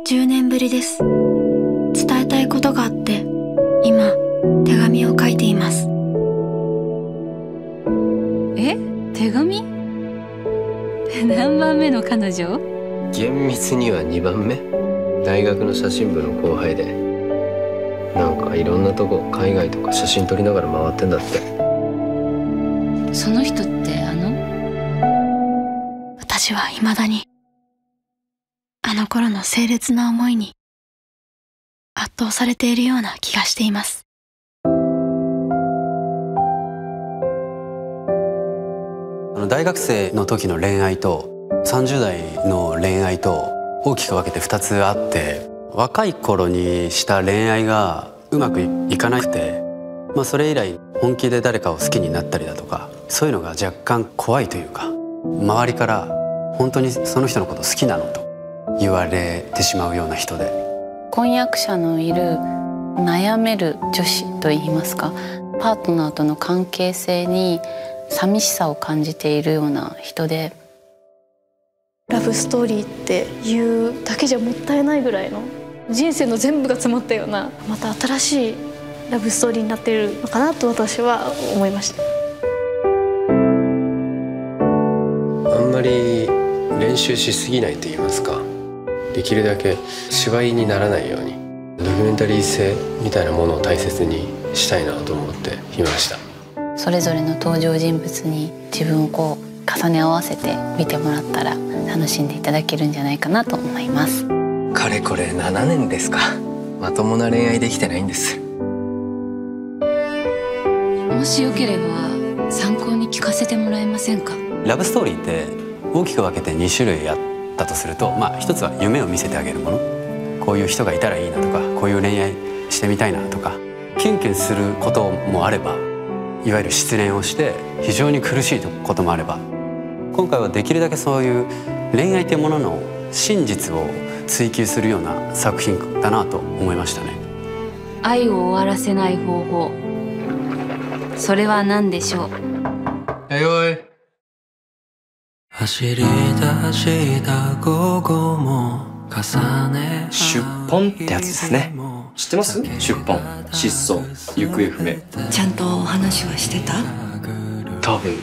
10年ぶりです。伝えたいことがあって今手紙を書いています。 手紙？何番目の彼女？ 厳密には2番目。大学の写真部の後輩で、なんかいろんなとこ海外とか写真撮りながら回ってんだって。 その人って私は未だにあの頃の清烈な思いに圧倒されているような気がしています。 大学生の時の恋愛と30代の恋愛と大きく分けて2つあって、若い頃にした恋愛がうまくいかなくて、それ以来本気で誰かを好きになったりだとか、そういうのが若干怖いというか、周りから本当にその人のこと好きなのと言われてしまうような人で、 婚約者のいる悩める女子といいますか、パートナーとの関係性に寂しさを感じているような人で、 ラブストーリーっていうだけじゃもったいないぐらいの人生の全部が詰まったような、また新しいラブストーリーになっているのかなと私は思いました。 あんまり練習しすぎないと言いますか、できるだけ芝居にならないようにドキュメンタリー性みたいなものを大切にしたいなと思っていました。 それぞれの登場人物に自分を重ね合わせて見てもらったら楽しんでいただけるんじゃないかなと思います。 かれこれ7年ですか。まともな恋愛できてないんです。 もしよければ参考に聞かせてもらえませんか？ ラブストーリーって大きく分けて2種類あったとすると、一つは夢を見せてあげるもの、こういう人がいたらいいなとか、こういう恋愛してみたいなとか、キュンキュンすることもあれば、いわゆる失恋をして非常に苦しいこともあれば、今回はできるだけそういう恋愛というものの真実を追求するような作品だなと思いましたね。 愛を終わらせない方法、それは何でしょう？ おい。 走り出した午後も重ね、 出奔ってやつですね。知ってます？出奔、失踪、行方不明。 ちゃんとお話はしてた？ 多分。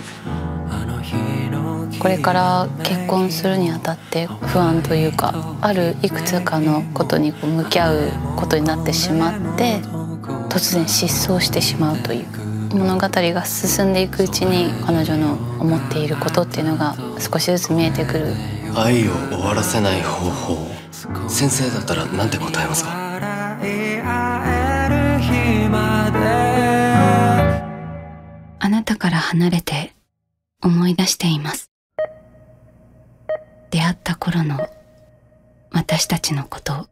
これから結婚するにあたって不安というか、あるいくつかのことに向き合うことになってしまって、突然失踪してしまうという物語が進んでいくうちに、彼女の思っていることっていうのが少しずつ見えてくる。 愛を終わらせない方法、先生だったら何て答えますか？ あなたから離れて思い出しています。出会った頃の私たちのことを。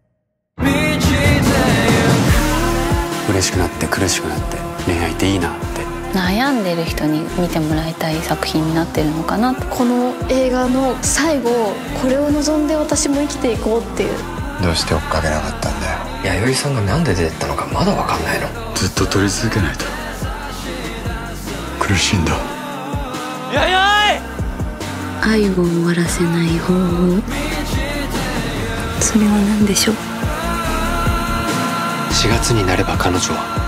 嬉しくなって苦しくなって恋愛っていいなって、 悩んでる人に見てもらいたい作品になってるのかな。 この映画の最後、これを望んで私も生きていこうっていう。 どうして追っかけなかったんだよ。 弥生さんがなんで出てったのかまだわかんないの。 ずっと撮り続けないと苦しいんだ。 愛を終わらせない方法、それは何でしょう？ 4月になれば彼女は